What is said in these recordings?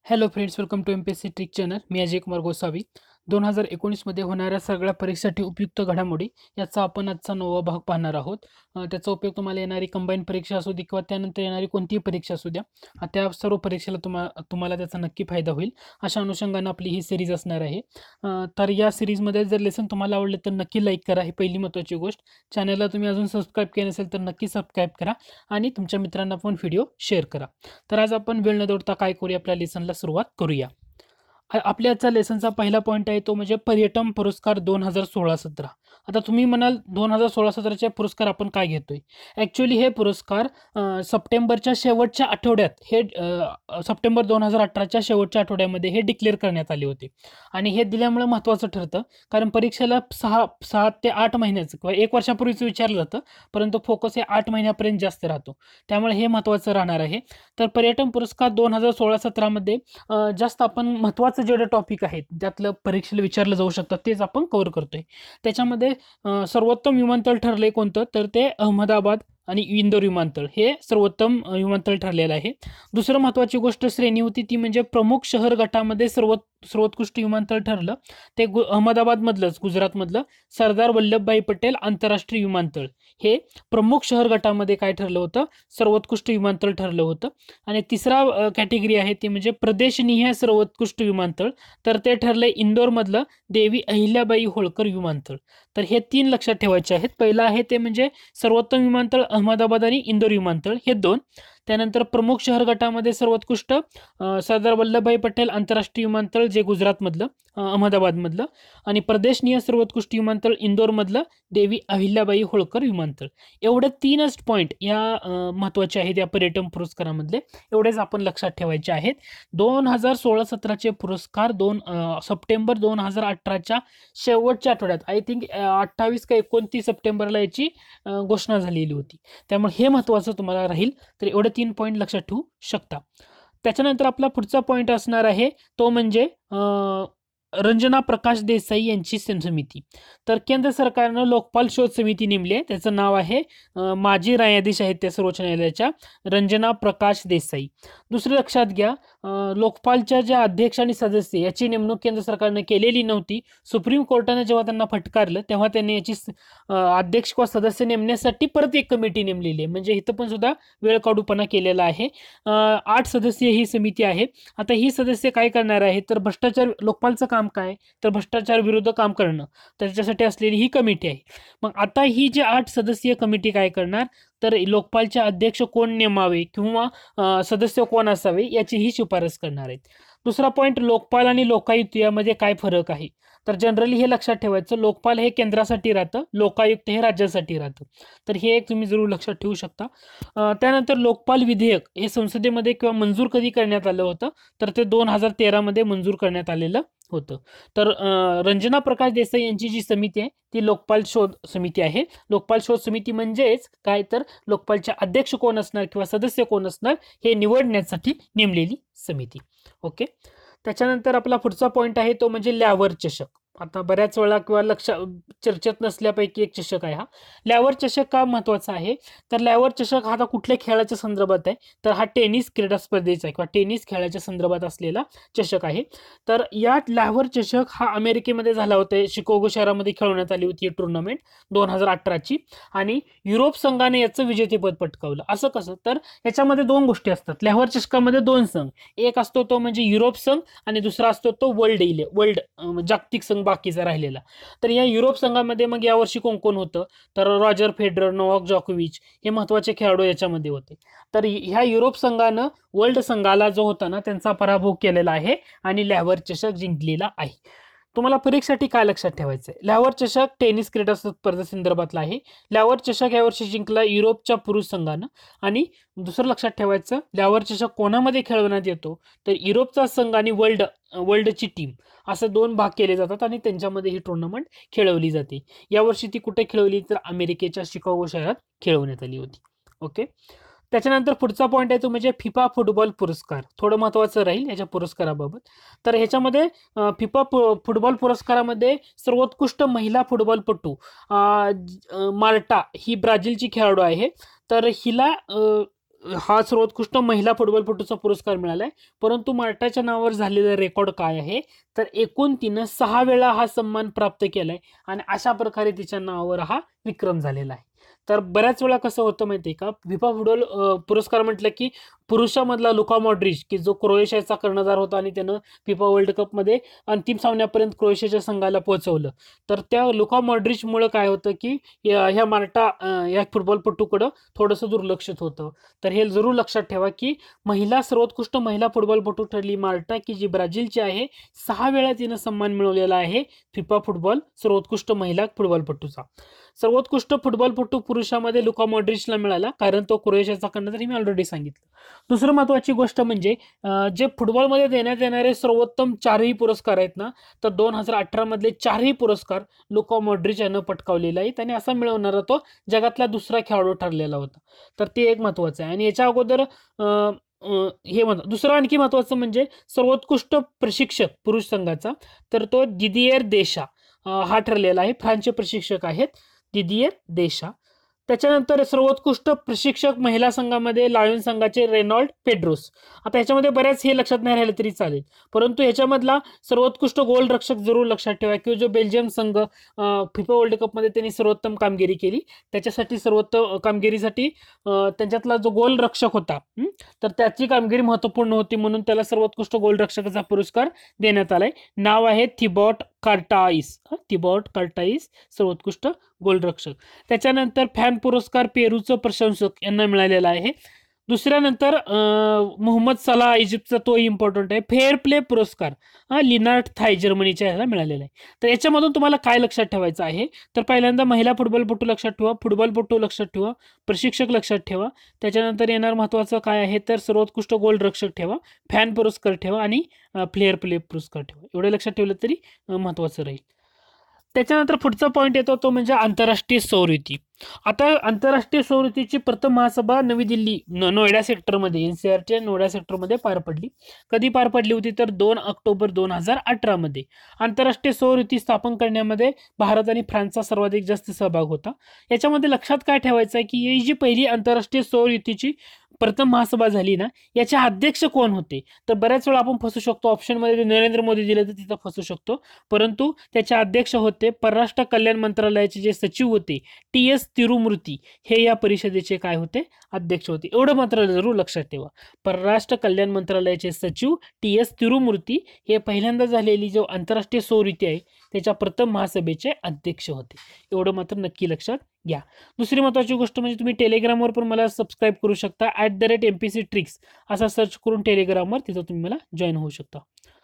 Hello friends, welcome to MPSC trick channel. मी अजय कुमार गोसावी. 2019मध्ये होणाऱ्या सगळ्या परीक्षेसाठी उपयुक्त घडामोडी याचा आपण आजचा 9वा भाग पाहणार आहोत. त्याचा उपयोग तुम्हाला येणारी कंबाईन परीक्षा असू दे किंवा त्यानंतर येणारी कोणतीही परीक्षा असू द्या, त्या सर्व परीक्षेला तुम्हाला त्याचा नक्की फायदा होईल. अशा अनुषंगाने आपली ही सिरीज असणार आहे. तर या सिरीजमध्ये जर लेसन तुम्हाला आवडले तर नक्की लाईक करा. ही पहिली महत्त्वाची गोष्ट. चॅनलला तुम्ही अजून सबस्क्राईब केलं नसेल तर नक्की सबस्क्राईब करा आणि तुमच्या मित्रांना पण व्हिडिओ शेअर करा. तर आज आपण वेळ न दौडता काय करूया, आपल्या लेसनला सुरुवात करूया. आपल्या आजचा लेसनचा पहिला पॉईंट आहे तो म्हणजे पर्यटन पुरस्कार 2016-17. आता तुम्ही म्हणाल 2016-17चे पुरस्कार आपण काय घेतोय. ॲक्च्युली हे पुरस्कार सप्टेंबरच्या शेवटच्या आठवड्यात सप्टेंबर 2018च्या शेवटच्या आठवड्यामध्ये हे डिक्लेअर करण्यात आले होते. आणि हे दिल्यामुळे महत्त्वाचं ठरतं, कारण परीक्षेला 6 ते 8 महिन्याचं किंवा 1 वर्षापूर्वीच विचारलं जातं, परंतु फोकस हे 8 महिन्यापर्यंत जास्त राहतो. त्यामुळे हे महत्त्वाचं राहणार आहे. तर पर्यटन पुरस्कार 2016-17मध्ये जास्त आपण महत्त्वाचं जेवढे टॉपिक आहेत त्यातलं परीक्षेला विचारलं जाऊ शकतं तेच आपण कव्हर करतोय. त्याच्यामध्ये सर्वोत्तम विमानतळ ठरले कोणतं, तर ते अहमदाबाद आणि इंदोर विमानतळ हे सर्वोत्तम विमानतळ ठरलेलं आहे. दुसरं महत्त्वाची गोष्ट श्रेणी होती ती म्हणजे प्रमुख शहर गटामध्ये सर्वोत्कृष्ट विमानतळ ठरलं ते अहमदाबादमधलंच, गुजरातमधलं सरदार वल्लभभाई पटेल आंतरराष्ट्रीय विमानतळ हे प्रमुख शहर गटामध्ये काय ठरलं होतं, सर्वोत्कृष्ट विमानतळ ठरलं होतं. आणि तिसरा कॅटेगरी आहे ती म्हणजे प्रदेशनिहाय सर्वोत्कृष्ट विमानतळ, तर ते ठरले इंदोरमधलं देवी अहिल्याबाई होळकर विमानतळ. तर हे 3 लक्षात ठेवायचे आहेत. पहिलं आहे ते म्हणजे सर्वोत्तम विमानतळ अहमदाबाद आणि इंदोर विमानतळ हे 2. त्यानंतर प्रमुख शहर गटामध्ये सर्वोत्कृष्ट सरदार वल्लभभाई पटेल आंतरराष्ट्रीय विमानतळ जे गुजरातमधलं, अहमदाबादमधलं. आणि प्रदेशनीय सर्वोत्कृष्ट विमानतळ इंदोरमधलं देवी अहिल्याबाई होळकर विमानतळ. एवढे 3च पॉईंट या महत्त्वाचे आहेत या पर्यटन पुरस्कारामधले. एवढेच आपण लक्षात ठेवायचे आहेत. 2016-17चे पुरस्कार सप्टेंबर 2018च्या शेवटच्या आठवड्यात, आय थिंक 28 का 29 सप्टेंबरला याची घोषणा झालेली होती. त्यामुळे हे महत्त्वाचं तुम्हाला राहील. तर एवढे 3 पॉईंट लक्षात ठेवू शकता. त्याच्यानंतर आपला पुढचा पॉईंट असणार आहे तो म्हणजे रंजना प्रकाश देसाई यांची समिती. तर केंद्र सरकारनं लोकपाल शोध समिती नेमली आहे. त्याचं नाव आहे माजी न्यायाधीश आहेत त्या सर्वोच्च न्यायालयाच्या रंजना प्रकाश देसाई. दुसरं लक्षात घ्या, लोकपालच्या ज्या अध्यक्ष आणि सदस्य याची नेमणूक केंद्र सरकारनं केलेली नव्हती. सुप्रीम कोर्टाने जेव्हा त्यांना फटकारलं तेव्हा त्यांनी याची अध्यक्ष किंवा सदस्य नेमण्यासाठी परत एक कमिटी नेमलेली आहे. म्हणजे इथं पण सुद्धा वेळ काढूपणा केलेला आहे. 8 सदस्य ही समिती आहे. आता ही सदस्य काय करणार आहे, तर भ्रष्टाचार, लोकपालचं काम काय, तर भ्रष्टाचार विरुद्ध काम करणं, त्याच्यासाठी असलेली ही कमिटी आहे. मग आता ही जी 8 सदस्यीय कमिटी काय करणार, तर लोकपालचे अध्यक्ष कोण नेमावे किंवा सदस्य कोण असावे याची ही शिफारस करणार आहेत. दुसरा पॉईंट, लोकपाल आणि लोकायुक्त यामध्ये काय फरक आहे. तर जनरली हे लक्षात ठेवायचं, लोकपाल हे केंद्रासाठी राहतं, लोकायुक्त हे राज्यासाठी राहतं. तर हे एक तुम्ही जरूर लक्षात ठेवू शकता. त्यानंतर लोकपाल विधेयक हे संसदेमध्ये किंवा मंजूर कधी करण्यात आलं होतं, तर ते 2013मध्ये मंजूर करण्यात आलेलं होतं. तर रंजना प्रकाश देसाई यांची जी समिती आहे ती लोकपाल शोध समिती आहे. लोकपाल शोध समिती म्हणजेच काय, तर लोकपालचे अध्यक्ष कोण असणार किंवा सदस्य कोण असणार हे निवडण्यासाठी नेमलेली समिती. ओके. त्याच्यानंतर आपला पुढचा पॉईंट आहे तो म्हणजे लॅव्हर चषक. आता बऱ्याच वेळा किंवा चर्चेत नसल्यापैकी एक चषक आहे हा. लॅव्हर चषक का महत्त्वाचा आहे, तर लॅव्हर चषक हा आता कुठल्या खेळाच्या संदर्भात आहे, तर हा टेनिस क्रीडा स्पर्धेचा आहे किंवा टेनिस खेळाच्या संदर्भात असलेला चषक आहे. तर या लॅव्हर चषक हा अमेरिकेमध्ये झाला होता. शिकागो शहरामध्ये खेळवण्यात आली होती टुर्नामेंट 2018ची. आणि युरोप संघाने याचं विजेतेपद पटकावलं. असं कसं, तर याच्यामध्ये 2 गोष्टी असतात. लॅव्हर चषकामध्ये 2 संघ, एक असतो तो म्हणजे युरोप संघ आणि दुसरा असतो तो वर्ल्ड जागतिक संघ बाकीचा राहिलेला. तर या युरोप संघामध्ये मग यावर्षी कोण कोण होतं, तर रॉजर फेडरर, नोवाक जोकोविच हे महत्त्वाचे खेळाडू याच्यामध्ये होते. तर ह्या युरोप संघानं वर्ल्ड संघाला जो होता ना त्यांचा पराभव केलेला आहे आणि लॅव्हर चषक जिंकलेला आहे. तुम्हाला परीक्षेसाठी काय लक्षात ठेवायचं आहे, लॅव्हर चषक टेनिस क्रीडा स्पर्धेसंदर्भातला आहे. लॅव्हर चषक यावर्षी जिंकला युरोपच्या पुरुष संघानं. आणि दुसरं लक्षात ठेवायचं, लॅव्हर चषक कोणामध्ये खेळवण्यात येतो, तर युरोपचा संघ आणि वर्ल्डची टीम असं 2 भाग केले जातात आणि त्यांच्यामध्ये ही टुर्नामेंट खेळवली जाते. यावर्षी ती कुठे खेळवली, तर अमेरिकेच्या शिकागो शहरात खेळवण्यात आली होती. ओके. त्याच्यानंतर पुढचा पॉईंट आहे तो म्हणजे फिफा फुटबॉल पुरस्कार. थोडं महत्त्वाचं राहील याच्या पुरस्काराबाबत. तर ह्याच्यामध्ये फिफा फुटबॉल पुरस्कारामध्ये सर्वोत्कृष्ट महिला फुटबॉलपटू मार्टा ही ब्राझीलची खेळाडू आहे. तर हिला हा सर्वोत्कृष्ट महिला फुटबॉलपटूचा पुरस्कार मिळालाय. परंतु मार्टाच्या नावावर झालेला रेकॉर्ड काय आहे तर एकूण तिनं 6 वेळा हा सन्मान प्राप्त केलाय आणि अशा प्रकारे तिच्या नावावर हा विक्रम झालेला आहे. तर बऱ्याच वेळा कसं होतं माहितीये का, फिफा फुटबॉल पुरस्कार म्हटलं की पुरुषामधला लुका मॉड्रिच की जो क्रोएशियाचा कर्णधार होता आणि त्यानं फिफा वर्ल्ड कपमध्ये अंतिम सामन्यापर्यंत क्रोएशियाच्या संघाला पोहोचवलं. तर त्या लुका मॉड्रिचमुळं काय होतं की ह्या मार्टा या फुटबॉलपटूकडं थोडंसं दुर्लक्षित होतं. तर हे जरूर लक्षात ठेवा की सर्वोत्कृष्ट महिला फुटबॉलपटू ठरली मार्टा की जी ब्राझीलची आहे. 6 वेळा तिनं सन्मान मिळवलेला आहे फिफा फुटबॉल सर्वोत्कृष्ट महिला फुटबॉलपटूचा. सर्वोत्कृष्ट फुटबॉलपटू पुरुषामध्ये लुका मॉड्रिचला मिळाला, कारण तो क्रोएशियाचा कर्णधार हे मी ऑलरेडी सांगितलं. दुसरं महत्वाची गोष्ट म्हणजे जे फुटबॉलमध्ये देण्यात येणारे सर्वोत्तम 4ही पुरस्कार आहेत ना, तर 2018 मधले 4ही पुरस्कार लुका मॉड्रिच यानं पटकावलेला आहे. त्याने असा मिळवणारा तो जगातला दुसरा खेळाडू ठरलेला होता. तर ते एक महत्वाचं आहे. आणि याच्या अगोदर दुसरं आणखी महत्वाचं म्हणजे सर्वोत्कृष्ट प्रशिक्षक पुरुष संघाचा, तर तो दिदिएर देशा हा ठरलेला आहे. फ्रान्सचे प्रशिक्षक आहेत दिदिएर देशा. त्याच्यानंतर सर्वोत्कृष्ट प्रशिक्षक महिला संघामध्ये लायन संघाचे रेनॉल्ड पेड्रोस. आता ह्याच्यामध्ये बऱ्याच हे लक्षात नाही राहिलं तरी चालेल, परंतु ह्याच्यामधला सर्वोत्कृष्ट गोल रक्षक जरूर लक्षात ठेवा की जो बेल्जियम संघ फिफा वर्ल्ड कपमध्ये त्यांनी सर्वोत्तम कामगिरी केली, त्याच्यासाठी सर्वोत्तम कामगिरीसाठी त्यांच्यातला जो गोल रक्षक होता तर त्याची कामगिरी महत्वपूर्ण होती, म्हणून त्याला सर्वोत्कृष्ट गोल रक्षकाचा पुरस्कार देण्यात आलाय. नाव आहे थिबॉट कार्टाइस सर्वोत्कृष्ट गोलरक्षक. त्याच्यानंतर फॅन पुरस्कार पेरूचं प्रशंसक यांना मिळालेला आहे. दुसऱ्यानंतर मोहम्मद सलाह इजिप्तचा तो इम्पॉर्टंट आहे. फेअर प्ले पुरस्कार लिनार्ड थाय जर्मनीच्या ह्याला मिळालेला आहे. तर याच्यामधून तुम्हाला काय लक्षात ठेवायचं आहे तर पहिल्यांदा महिला फुटबॉलपटू लक्षात ठेवा, फुटबॉलपटू लक्षात ठेवा, प्रशिक्षक लक्षात ठेवा. त्याच्यानंतर येणार महत्वाचं काय आहे तर सर्वोत्कृष्ट गोल रक्षक ठेवा, फॅन पुरस्कार ठेवा आणि फेअर प्ले पुरस्कार ठेवा. एवढे लक्षात ठेवलं तरी महत्वाचं राहील. त्याच्यानंतर पुढचा पॉईंट येतो तो म्हणजे आंतरराष्ट्रीय सौर युती. आता आंतरराष्ट्रीय सौर युतीची प्रथम महासभा नवी दिल्ली नोएडा सेक्टरमध्ये एनसीआरच्या नोएडा सेक्टरमध्ये पार पडली. कधी पार पडली होती तर 2 ऑक्टोबर 2018 मध्ये. आंतरराष्ट्रीय सौर युती स्थापन करण्यामध्ये भारत आणि फ्रान्सचा सर्वाधिक जास्त सहभाग होता. याच्यामध्ये लक्षात काय ठेवायचं आहे की ही जी पहिली आंतरराष्ट्रीय सौर युतीची प्रथम महासभा झाली ना, याचे अध्यक्ष कोण होते तर बऱ्याच वेळा आपण फसू शकतो. ऑप्शनमध्ये नरेंद्र मोदी दिले तर तिथं फसू शकतो, परंतु त्याचे अध्यक्ष होते परराष्ट्र कल्याण मंत्रालयाचे जे सचिव होते TS तिरुमूर्ती. हे या परिषदेचे काय होते अध्यक्ष होते. एवढं मात्र जरूर लक्षात ठेवा, परराष्ट्र कल्याण मंत्रालयाचे सचिव TS तिरुमूर्ती हे पहिल्यांदा झालेली जो आंतरराष्ट्रीय सौर युती आहे त्याच्या प्रथम महासभेचे अध्यक्ष होते. एवढं मात्र नक्की लक्षात घ्या. दुसरी महत्वाची गोष्ट म्हणजे तुम्ही टेलिग्रामवर पण मला सबस्क्राईब करू शकता. @MPC ट्रिक्स असा सर्च करून टेलिग्रामवर तिथं तुम्ही मला जॉईन होऊ शकता.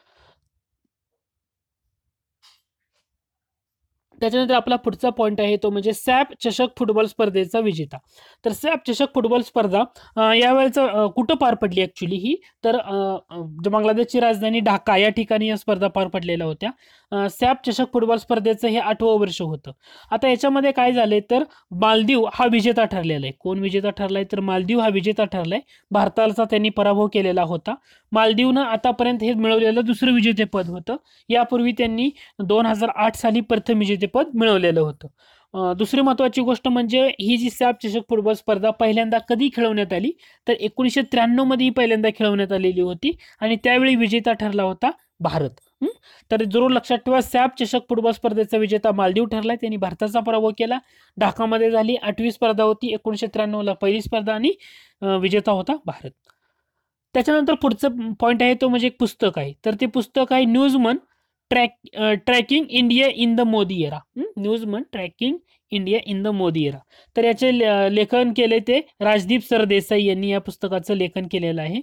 त्याच्यानंतर आपला पुढचा पॉईंट आहे तो म्हणजे सॅप चषक फुटबॉल स्पर्धेचा विजेता. तर सॅप चषक फुटबॉल स्पर्धा यावेळेचं कुठं पार पडली ऍक्च्युली ही तर बांगलादेशची राजधानी ढाका या ठिकाणी या स्पर्धा पार पडलेल्या होत्या. सॅप चषक फुटबॉल स्पर्धेचं हे 8वं वर्ष होतं. आता याच्यामध्ये काय झालंय तर मालदीव हा विजेता ठरलेला आहे. कोण विजेता ठरलाय तर मालदीव हा विजेता ठरलाय. भारताचा त्यांनी पराभव केलेला होता. मालदीवनं आतापर्यंत हे मिळवलेलं दुसरं विजेतेपद होतं. यापूर्वी त्यांनी 2008 साली प्रथम विजेतेपद मिळवलेलं होतं. दुसरी महत्वाची गोष्ट म्हणजे ही जी सॅप चषक फुटबॉल स्पर्धा पहिल्यांदा कधी खेळवण्यात आली तर 1993 मध्ये ही पहिल्यांदा खेळवण्यात आलेली होती आणि त्यावेळी विजेता ठरला होता भारत. तर जरूर लक्षात ठेवा, सॅप चषक फुटबॉल स्पर्धेचा विजेता मालदीव ठरलाय. त्यांनी भारताचा पराभव केला. ढाकामध्ये झाली 8वी स्पर्धा होती. 1993 ला पहिली स्पर्धा आणि विजेता होता भारत. त्याच्यानंतर पुढचं पॉईंट आहे तो म्हणजे एक पुस्तक आहे. तर ते पुस्तक आहे newsman tracking India in the Modi era. Newsman tracking India in the Modi era. तर याचे लेखन केले ते राजदीप सरदेसाई यांनी या पुस्तकाचं लेखन केलेलं आहे.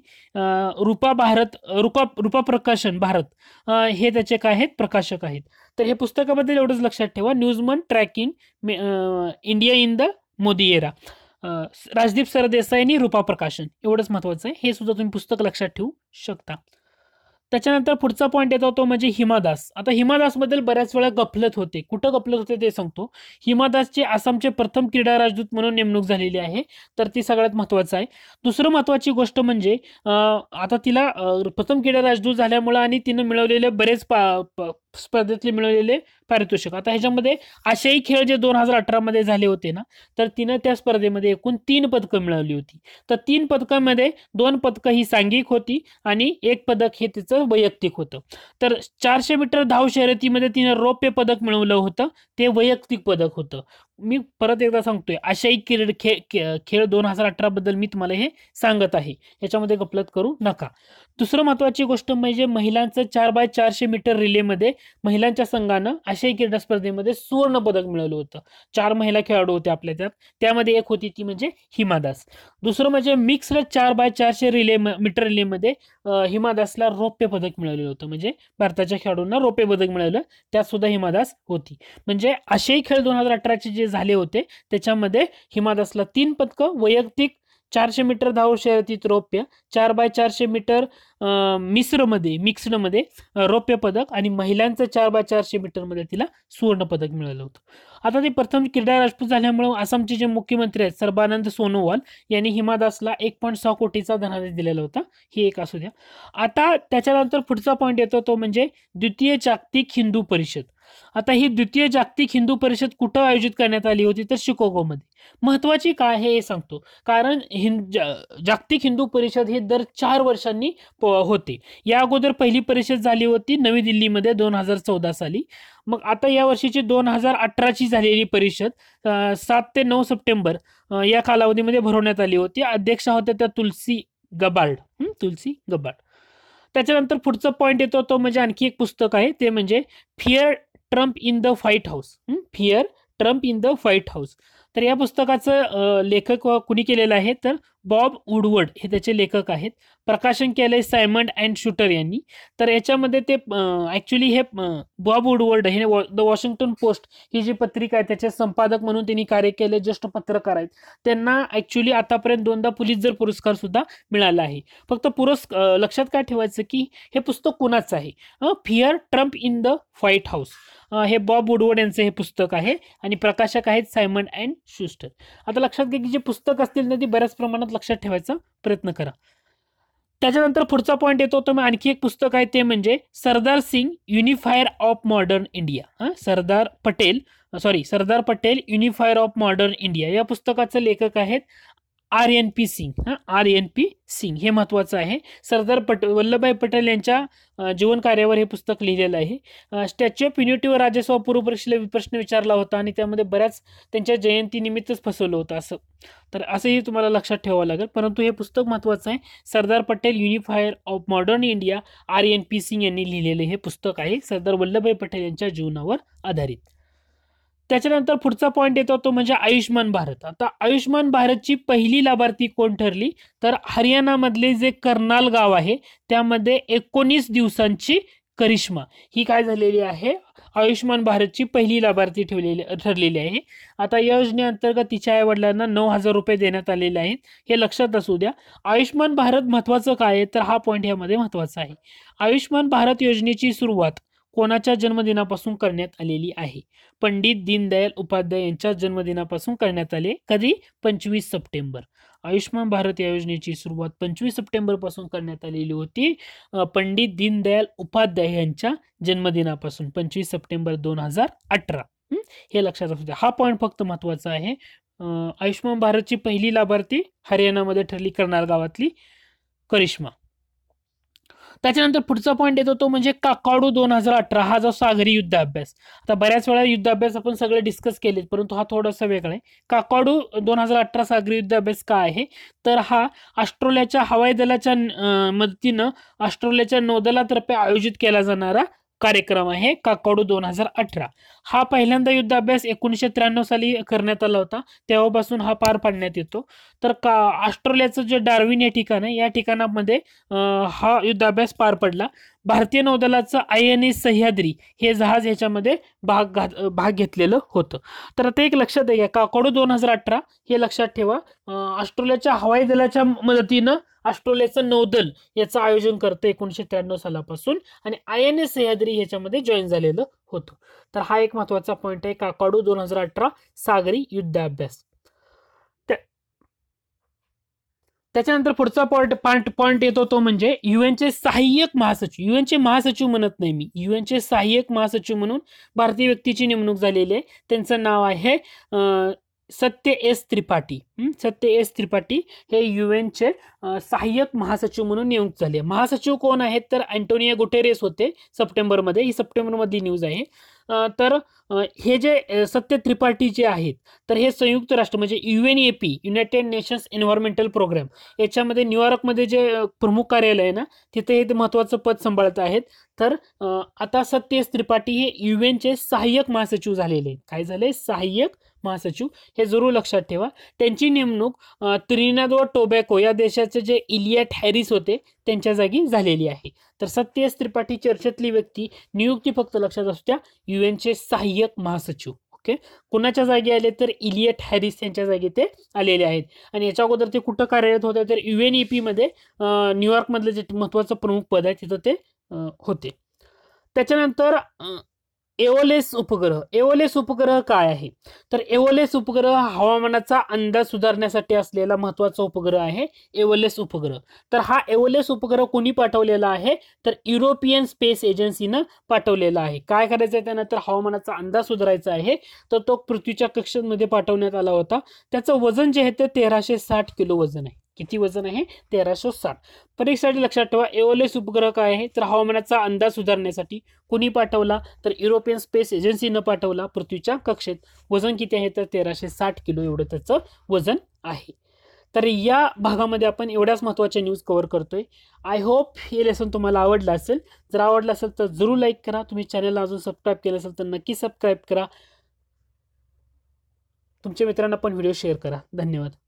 रूपा प्रकाशन भारत हे त्याचे काय आहेत प्रकाशक आहेत. तर हे पुस्तकाबद्दल एवढंच लक्षात ठेवा, newsman tracking India in the Modi era, Rajdeep Sardesai आणि रूपा प्रकाशन, एवढंच महत्वाचं आहे. हे सुद्धा तुम्ही पुस्तक लक्षात ठेवू शकता. त्याच्यानंतर पुढचा पॉईंट येतो तो म्हणजे हिमा दास. आता हिमा दासबद्दल बऱ्याच वेळा गफलत होते. कुठं गफलत होते ते सांगतो. हिमा दासची आसामचे प्रथम क्रीडा राजदूत म्हणून नेमणूक झालेली आहे, तर ती सगळ्यात महत्त्वाचं आहे. दुसरं महत्त्वाची गोष्ट म्हणजे आता तिला प्रथम क्रीडा राजदूत झाल्यामुळं आणि तिनं मिळवलेले बरेच स्पर्धेतले मिळवलेले पारितोषिक. आता ह्याच्यामध्ये आशियाई खेळ जे 2018 मध्ये झाले होते ना, तर तिनं त्या स्पर्धेमध्ये एकूण 3 पदकं मिळवली होती. तर 3 पदकांमध्ये 2 पदकं ही सांघिक होती आणि 1 पदक हे तिचं वैयक्तिक होतं. तर 400 मीटर धाव शर्यतीमध्ये तिनं रौप्य पदक मिळवलं होतं, ते वैयक्तिक पदक होतं. मी परत एकदा सांगतोय, आशियाई खेळ 2018 बद्दल मी तुम्हाला हे सांगत आहे, याच्यामध्ये गफलत करू नका. दुसरं महत्त्वाची गोष्ट म्हणजे महिलांचं 4x400 मीटर रिलेमध्ये महिलांच्या संघानं आशियाई क्रीडा स्पर्धेमध्ये सुवर्ण पदक मिळवलं होतं. 4 महिला खेळाडू होते आपल्या त्यात, त्यामध्ये एक होती ती म्हणजे हिमा दास. दुसरं म्हणजे मिक्स्ड 4x400 मीटर रिलेमध्ये हिमा दासला रौप्य पदक मिळवलेलं होतं. म्हणजे भारताच्या खेळाडूंना रौप्य पदक मिळवलं, त्यात सुद्धा हिमा दास होती. म्हणजे आशियाई खेळ 2018चे जे झाले होते त्याच्यामध्ये हिमा दासला 3 पदकं, वैयक्तिक 400 मीटर धाव शर्यतीत रौप्य, 4x400 मीटर मिक्स्डमध्ये रौप्य पदक आणि महिलांचं 4x400 मीटरमध्ये तिला सुवर्ण पदक मिळालं होतं. आता ते प्रथम क्रीडा राजपूत झाल्यामुळे आसामचे जे मुख्यमंत्री आहेत सर्बानंद सोनोवाल यांनी हिमा दासला 1.6 कोटीचा धनादेश दिलेला होता. ही एक असू द्या. आता त्याच्यानंतर पुढचा पॉईंट येतो तो म्हणजे द्वितीय जागतिक हिंदू परिषद. आता ही द्वितीय जागतिक हिंदू परिषद कुठं आयोजित करण्यात आली होती, तर शिकागोमध्ये. महत्वाची काय हे सांगतो, कारण जागतिक हिंदू परिषद ही दर 4 वर्षांनी होते. या अगोदर पहिली परिषद झाली होती नवी दिल्लीमध्ये 2014 साली. मग आता या वर्षीची 2018ची झालेली परिषद 7 ते 9 सप्टेंबर या कालावधीमध्ये भरवण्यात आली होती. अध्यक्षा होत्या त्या तुलसी गबार्ड. त्याच्यानंतर पुढचा पॉईंट येतो तो म्हणजे आणखी एक पुस्तक आहे, ते म्हणजे fear Trump in the White House. तर या पुस्तकाचं लेखक कुणी केलेलं आहे, तर बॉब वुडवर्ड हे त्याचे लेखक आहेत. प्रकाशन केलंय सायमंड अँड शूटर यांनी. तर याच्यामध्ये ते ऍक्च्युली हे बॉब वुडवर्ड हे द वॉशिंग्टन पोस्ट ही जी पत्रिका आहे त्याचे संपादक म्हणून त्यांनी कार्य केले, ज्येष्ठ पत्रकार आहेत. त्यांना ऍक्च्युली आतापर्यंत 2दा पुलित्झर पुरस्कार सुद्धा मिळाला आहे. फक्त लक्षात काय ठेवायचं की हे पुस्तक कुणाचं आहे, fear Trump in the White House, हे बॉब वुडवर्ड यांचं हे पुस्तक आहे आणि प्रकाशक आहेत सायमंड अँड शूस्टर. आता लक्षात घ्या की जे पुस्तक असतील ना ती बऱ्याच प्रमाणात लक्षात ठेवायचा प्रयत्न करा. त्याच्यानंतर पुढचा पॉईंट येतो तर आणखी एक पुस्तक आहे, ते म्हणजे Sardar Singh unifier of modern India. Sardar Patel unifier of modern India या पुस्तकाचे लेखक आहेत RNP सिंग. हे महत्वाचं आहे. वल्लभभाई पटेल यांच्या जीवन कार्यावर हे पुस्तक लिहिलेलं आहे. स्टॅच्यू ऑफ युनिटीवर राज्यसभा पूर्व परीक्षेला प्रश्न विचारला होता आणि त्यामध्ये बऱ्याच त्यांच्या जयंतीनिमित्तच फसवलं होतं असं. तर असंही तुम्हाला लक्षात ठेवावं लागेल, परंतु हे पुस्तक महत्वाचं आहे. Sardar Patel unifier of modern India RNP Singh यांनी लिहिलेले हे पुस्तक आहे, सरदार वल्लभभाई पटेल यांच्या जीवनावर आधारित. त्याच्यानंतर पुढचा पॉईंट येतो तो म्हणजे आयुष्मान भारत. आता आयुष्मान भारतची पहिली लाभार्थी कोण ठरली, तर हरियाणामधले जे कर्नाल गाव आहे त्यामध्ये 19 दिवसांची करिश्मा ही काय झालेली आहे, आयुष्मान भारतची पहिली लाभार्थी ठरलेली आहे. आता या योजनेअंतर्गत तिच्या आई वडिलांना 9,000 रुपये देण्यात आलेले आहेत, हे लक्षात असू द्या. आयुष्मान भारत महत्वाचं काय आहे, तर हा पॉईंट यामध्ये महत्वाचा आहे. आयुष्मान भारत योजनेची सुरुवात कोणाच्या जन्मदिनापासून करण्यात आलेली आहे, पंडित दीनदयाल उपाध्याय यांच्या जन्मदिनापासून करण्यात आले. कधी, 25 सप्टेंबर. आयुष्मान भारत या योजनेची सुरुवात 25 सप्टेंबर पासून करण्यात आलेली होती, पंडित दीनदयाल उपाध्याय यांच्या जन्मदिनापासून 25 सप्टेंबर 2018. हे लक्षात असू द्या, हा पॉईंट फक्त महत्वाचा आहे. आयुष्मान भारतची पहिली लाभार्थी हरियाणामध्ये ठरली, कर्नाल गावातली करिश्मा. त्याच्यानंतर पुढचा पॉईंट येतो तो म्हणजे काकाडू 2018 हा जो सागरी युद्ध अभ्यास. आता बऱ्याच वेळा युद्ध अभ्यास आपण सगळे डिस्कस केलेत, परंतु हा थोडासा वेगळा आहे. काकाडू 2018 सागरी युद्ध अभ्यास काय आहे, तर हा ऑस्ट्रेलियाच्या हवाई दलाच्या मदतीनं ऑस्ट्रेलियाच्या नौदलातर्फे आयोजित केला जाणारा कार्यक्रम आहे काकाडू 2018. हा पहिल्यांदा युद्ध अभ्यास 1993 साली करण्यात आला होता, तेव्हापासून हा पार पाडण्यात येतो. तर ऑस्ट्रेलियाचं जे डार्विन हे ठिकाण आहे, या ठिकाणामध्ये हा युद्ध अभ्यास पार पडला. भारतीय नौदलाचं INS सह्याद्री हे जहाज ह्याच्यामध्ये भाग घेतलेलं होतं. तर आता एक लक्षात घ्या, काकोडू 2018 हे लक्षात ठेवा. ऑस्ट्रेलियाच्या हवाई दलाच्या मदतीनं ऑस्ट्रेलियाचं नौदल याचं आयोजन करतं 1993 सालापासून, आणि INS सह्याद्री ह्याच्यामध्ये जॉईन झालेलं होतं. तर हा एक महत्वाचा पॉईंट आहे, काकोडू 2018 सागरी युद्धाभ्यास. त्याच्यानंतर पुढचा पॉइंट येतो तो म्हणजे युएनचे सहाय्यक महासचिव. युएनचे महासचिव म्हणत नाही मी, युएनचे सहाय्यक महासचिव म्हणून भारतीय व्यक्तीची नेमणूक झालेली आहे. त्यांचं नाव आहे सत्य एस त्रिपाठी. सत्य एस त्रिपाठी हे युएनचे सहाय्यक महासचिव म्हणून नियुक्त झाले. महासचिव कोण आहेत तर अँटोनियो गुटेरेस होते सप्टेंबरमध्ये. ही सप्टेंबरमधली न्यूज आहे. तर हे जे सत्य त्रिपाठी जे आहेत तर हे संयुक्त राष्ट्र म्हणजे UNEP, United Nations environmental programme, याच्यामध्ये न्यूयॉर्कमध्ये जे प्रमुख कार्यालय आहे ना तिथे हे महत्वाचं पद सांभाळत आहेत. तर आता सत्य एस त्रिपाठी हे युएनचे सहाय्यक महासचिव झालेले आहेत. काय झाले? सहाय्यक महासचिव. हे जरूर लक्षात ठेवा. त्यांची नेमणूक त्रिनिदाद व टोबॅगो या देशाचे जे इलियट हॅरिस होते त्यांच्या जागी झालेली आहे. तर सत्य एस त्रिपाठी चर्चेतली व्यक्ती, नियुक्ती फक्त लक्षात असू द्या, युएनचे सहाय्यक महासचिव. ओके, कुणाच्या जागी आले तर इलियट हॅरिस यांच्या जागी ते आलेले आहेत. आणि याच्या अगोदर ते कुठं कार्यरत होते तर UNEP मध्ये न्यूयॉर्क मधलं जे महत्वाचं प्रमुख पद आहे तिथं ते होते. त्याच्यानंतर एओलेस उपग्रह. एओलेस उपग्रह काय आहे तर एओलेस उपग्रह हवामानाचा अंदाज सुधारण्यासाठी असलेला महत्वाचा उपग्रह आहे एओलेस उपग्रह. तर हा एओलेस उपग्रह कोणी पाठवलेला आहे तर युरोपियन स्पेस एजन्सीनं पाठवलेला आहे. काय करायचं आहे त्यानं तर हवामानाचा अंदाज सुधारायचा आहे. तर तो पृथ्वीच्या कक्षेमध्ये पाठवण्यात आला होता. त्याचं वजन जे आहे ते 1360 किलो वजन आहे. किती वजन आहे? 1360. परीक्षेसाठी लक्षात ठेवा, एओलेस उपग्रह काय आहे तर हवामानाचा अंदाज सुधारण्यासाठी कोणी पाठवला तर युरोपियन स्पेस एजन्सीनं पाठवला पृथ्वीच्या कक्षेत. वजन किती आहे तर 1360 किलो एवढं त्याचं वजन आहे. तर या भागामध्ये आपण एवढ्याच महत्त्वाच्या न्यूज कव्हर करतोय. आय होप हे लेसन तुम्हाला आवडलं असेल. जर आवडलं असेल तर जरूर लाईक करा. तुम्ही चॅनलला अजून सबस्क्राईब केलं असेल तर नक्की सबस्क्राईब करा. तुमच्या मित्रांना पण व्हिडिओ शेअर करा. धन्यवाद.